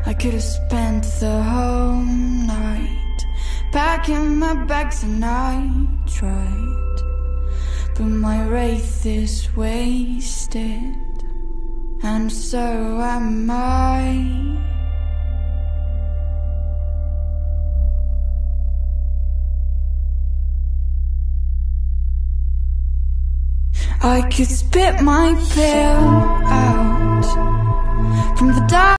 I could have spent the whole night packing my bags, and I tried, but my wraith is wasted, and so am I. I could spit my pill out from the dark.